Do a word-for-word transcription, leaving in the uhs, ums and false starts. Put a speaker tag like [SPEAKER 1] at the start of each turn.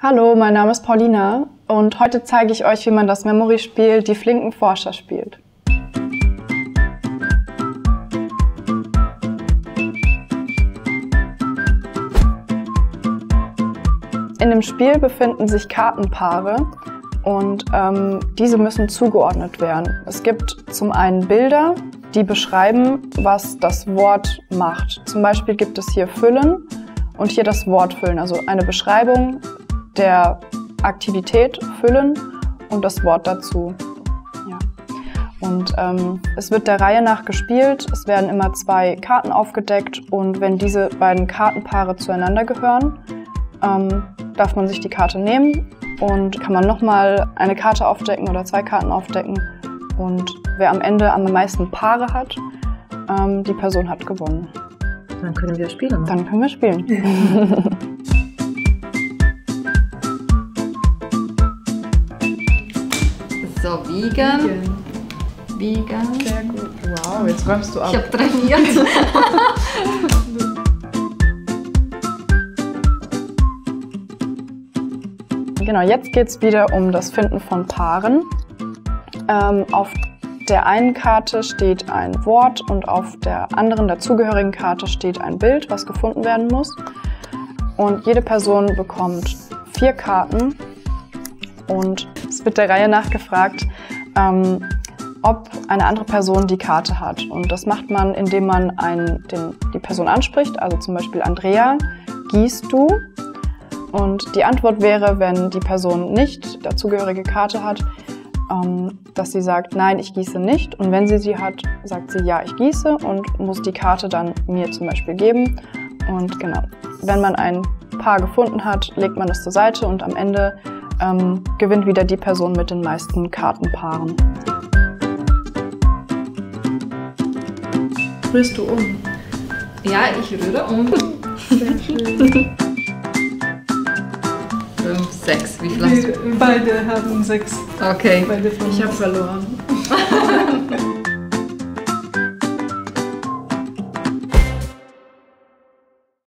[SPEAKER 1] Hallo, mein Name ist Paulina und heute zeige ich euch, wie man das Memory-Spiel Die flinken Forscher spielt. In dem Spiel befinden sich Kartenpaare und ähm, diese müssen zugeordnet werden. Es gibt zum einen Bilder, die beschreiben, was das Wort macht. Zum Beispiel gibt es hier Füllen und hier das Wort Füllen, also eine Beschreibung der Aktivität Füllen und das Wort dazu. Ja. Und ähm, es wird der Reihe nach gespielt. Es werden immer zwei Karten aufgedeckt und wenn diese beiden Kartenpaare zueinander gehören, ähm, darf man sich die Karte nehmen und kann man nochmal eine Karte aufdecken oder zwei Karten aufdecken. Und wer am Ende am meisten Paare hat, ähm, die Person hat gewonnen.
[SPEAKER 2] Dann können wir spielen.
[SPEAKER 1] Dann können wir spielen.
[SPEAKER 3] So, Wiegen. Wiegen.
[SPEAKER 1] Sehr gut. Wow, jetzt räumst du ab.
[SPEAKER 3] Ich habe trainiert.
[SPEAKER 1] Genau, jetzt geht es wieder um das Finden von Paaren. Ähm, auf der einen Karte steht ein Wort und auf der anderen dazugehörigen Karte steht ein Bild, was gefunden werden muss. Und jede Person bekommt vier Karten und es wird der Reihe nach gefragt, ähm, ob eine andere Person die Karte hat. Und das macht man, indem man einen, den, die Person anspricht, also zum Beispiel Andrea, gießt du? Und die Antwort wäre, wenn die Person nicht dazugehörige Karte hat, ähm, dass sie sagt, nein, ich gieße nicht. Und wenn sie sie hat, sagt sie, ja, ich gieße und muss die Karte dann mir zum Beispiel geben. Und genau, wenn man ein Paar gefunden hat, legt man es zur Seite und am Ende ähm, gewinnt wieder die Person mit den meisten Kartenpaaren.
[SPEAKER 2] Rührst du um?
[SPEAKER 3] Ja, ich rühre um.
[SPEAKER 2] Sehr schön.
[SPEAKER 3] Fünf, sechs, wie viel hast du?
[SPEAKER 2] Wir beide haben sechs.
[SPEAKER 3] Okay.
[SPEAKER 2] Beide von
[SPEAKER 1] Ich habe verloren.